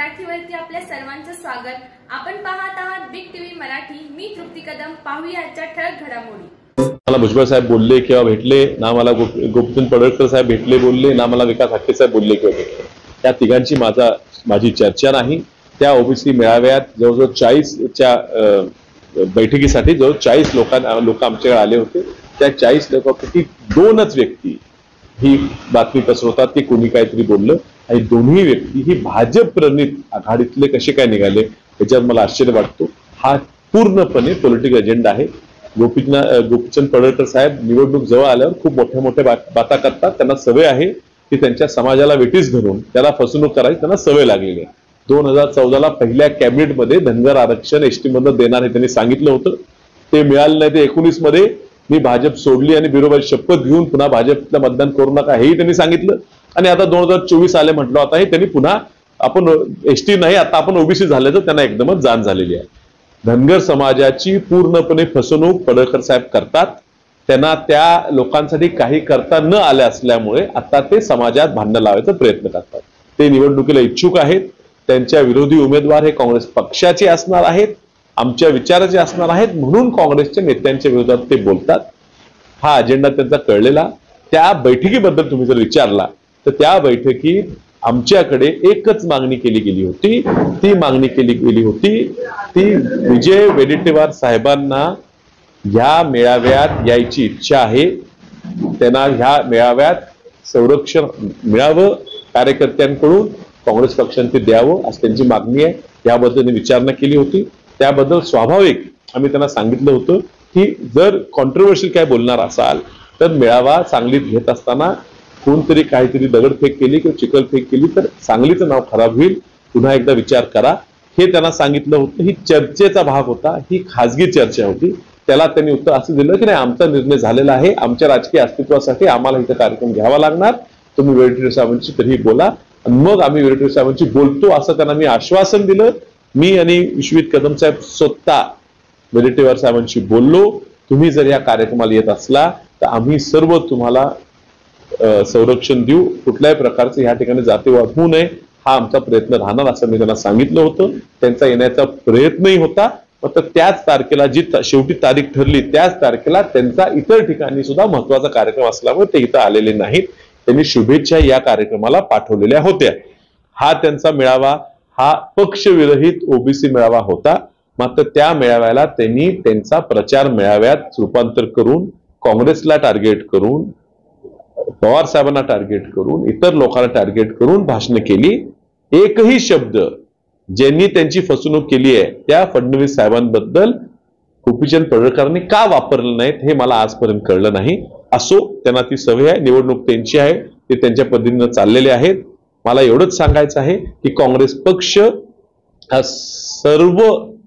मराठीवरती आपल्या सर्वांचं स्वागत। आपण पाहत आहात बिग टीव्ही मराठी। मी तृप्ती कदम। पाहूया आजच्या ठळक घडामोडी। मला भुजबळ साहेब बोलले किंवा भेटले ना, मला गोपीचंद पडळकर साहेब भेटले बोलले ना, मला विकास हक्के साहेब बोलले किंवा भेटले। त्या तिघांची माझी चर्चा नाही। त्या ओबीसी मेळाव्यात जवळजवळ 40च्या बैठकीसाठी जवळ 40 लोक आमच्याकडे आले होते। त्या 40 लोकांपैकी 2च व्यक्ती ही बातमी पसरवतात की कोणी काहीतरी बोललं, आणि दोन्ही व्यक्ती ही भाजप प्रणित आघाडीतले कसे काय निघाले याच्यात मला आश्चर्य वाटतो। हा पूर्णपणे पॉलिटिकल एजेंडा आहे। गोपीचंद पडळकर साहेब निवडणूक जवळ आल्यावर खूप मोठ्या बाता करतात। त्यांना सवय आहे की त्यांच्या समाजाला वेठीस धरून त्याला फसवणूक करायची त्यांना सवय लागलेली आहे। 2014ला पहिल्या कॅबिनेटमध्ये धनगर आरक्षण एसटी मधून देणार हे त्यांनी सांगितलं होतं। ते मिळालं नाही। ते 19 मध्ये मी भाजप सोडली आणि बिरोबाची शपथ घेऊन पुन्हा भाजपला मतदान करू नका हेही त्यांनी सांगितलं। आणि आता 2024 आले म्हटलं, आता हे त्यांनी पुन्हा आपण एसटी नाही आता आपण ओबीसी झाले, तर त्यांना एकदमच जाण झालेली आहे। धनगर समाजाची पूर्णपणे फसवणूक पडळकर साहेब करतात। त्यांना त्या लोकांसाठी काही करता न आले असल्यामुळे आता ते समाजात भांडण लावायचा प्रयत्न करतात। ते निवडणुकीला इच्छुक आहेत। त्यांच्या विरोधी उमेदवार हे काँग्रेस पक्षाचे असणार आहेत, आमच्या विचाराचे असणार आहेत, म्हणून काँग्रेसच्या नेत्यांच्या विरोधात ते बोलतात। हा अजेंडा त्यांचा कळलेला। त्या बैठकीबद्दल तुम्ही जर विचारला तर त्या बैठकीत आमच्याकडे एकच मागणी केली गेली होती। ती मागणी केली गेली होती ती विजय वडेट्टीवार साहेबांना ह्या मेळाव्यात यायची इच्छा आहे, त्यांना ह्या मेळाव्यात संरक्षण मिळावं, कार्यकर्त्यांकडून काँग्रेस पक्षाने ते द्यावं अशी त्यांची मागणी आहे। याबद्दल विचारणा केली होती। त्याबद्दल स्वाभाविक आम्ही त्यांना सांगितलं होतं की जर कॉन्ट्रोवर्शियल काय बोलणार असाल तर मेळावा सांगलीत घेत असताना कोणतरी काहीतरी दगडफेक केली किंवा चिखलफेक केली तर सांगलीचं नाव खराब होईल, पुन्हा एकदा विचार करा, हे त्यांना सांगितलं होतं। ही चर्चेचा भाग होता, ही खासगी चर्चा होती। त्याला त्यांनी उत्तर असं दिलं की नाही, आमचा निर्णय झालेला आहे, आमच्या राजकीय अस्तित्वासाठी आम्हाला इथं कार्यक्रम घ्यावा लागणार, तुम्ही वडेट्टीवार साहेबांशी तरीही बोला, मग आम्ही वडेट्टीवार साहेबांशी बोलतो असं त्यांना मी आश्वासन दिलं। मी आणि विश्वजित कदम साहेब स्वतः वडेट्टीवार साहेबांशी बोललो, तुम्ही जर या कार्यक्रमाला येत असला तर आम्ही सर्व तुम्हाला संरक्षण देऊ, कुठल्याही प्रकारचे ह्या ठिकाणी जातीवाद होऊ नये हा आमचा प्रयत्न राहणार असं मी त्यांना सांगितलं होतं। त्यांचा येण्याचा प्रयत्नही होता, फक्त त्याच तारखेला जी शेवटी तारीख ठरली त्याच तारखेला त्यांचा इतर ठिकाणी सुद्धा महत्वाचा कार्यक्रम असल्यामुळे ते इथं आलेले नाहीत। त्यांनी शुभेच्छा या कार्यक्रमाला पाठवलेल्या होत्या। हा त्यांचा मेळावा हा पक्षविरहित ओबीसी मेळावा होता। मात्र त्या मेळाव्याला त्यांनी त्यांचा प्रचार मेळाव्यात रूपांतर करून काँग्रेसला टार्गेट करून, पवार साहेबांना टार्गेट करून, इतर लोकांना टार्गेट करून भाषण केली। एकही शब्द ज्यांनी त्यांची फसवणूक केली आहे त्या फडणवीस साहेबांबद्दल गोपीचंद पडळकरांनी का वापरलं नाहीत हे मला आजपर्यंत कळलं नाही। असो, त्यांना ती सवय आहे, निवडणूक त्यांची आहे, ते त्यांच्या पद्धतीने चाललेले आहेत। मला एवढंच सांगायचं आहे की काँग्रेस पक्ष हा सर्व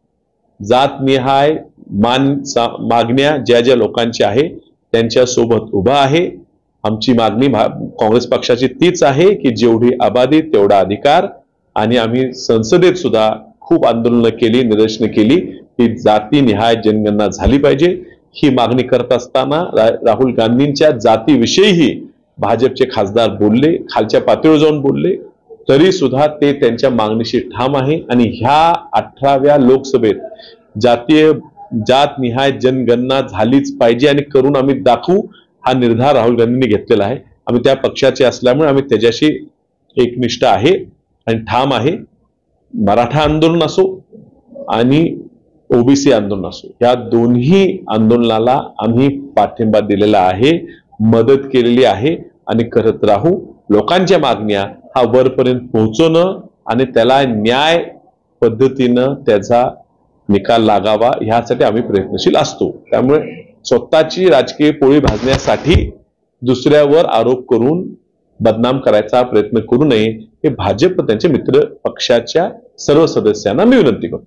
जातनिहाय मागण्या ज्या ज्या लोकांच्या आहे त्यांच्या सोबत उभा आहे। आमची मागणी काँग्रेस पक्षाची तीच आहे की जेवढी आबादी तेवढा अधिकार, आणि आम्ही संसदेत सुद्धा खूप आंदोलनं केली, निदर्शनं केली की जातीनिहाय जनगणना झाली पाहिजे। ही मागणी करत असताना राहुल गांधींच्या जातीविषयीही भाजपचे खासदार बोलले, खालच्या पातळीवर जाऊन बोलले, तरी सुद्धा ते त्यांच्या मागणीशी ठाम आहे। आणि ह्या 18व्या लोकसभेत जातनिहाय जनगणना झालीच पाहिजे आणि करून आम्ही दाखवू हा निर्धार राहुल गांधींनी घेतलेला आहे। आम्ही त्या पक्षाचे असल्यामुळे आम्ही त्याच्याशी एकनिष्ठ आहे आणि ठाम आहे। मराठा आंदोलन असो आणि ओबीसी आंदोलन असो, या दोन्ही आंदोलनाला आम्ही पाठिंबा दिलेला आहे, मदत केलेली आहे आणि करत राहू। लोकांच्या मागण्या हा वरपर्यंत पोहोचवणं आणि त्याला न्याय पद्धतीनं त्याचा निकाल लागावा ह्यासाठी आम्ही प्रयत्नशील असतो। त्यामुळे स्वतःची राजकीय पोळी भाजण्यासाठी दुसऱ्यावर आरोप करून बदनाम करायचा प्रयत्न करू नये हे भाजप त्यांच्या मित्र पक्षाच्या सर्व सदस्यांना मी विनंती करतो।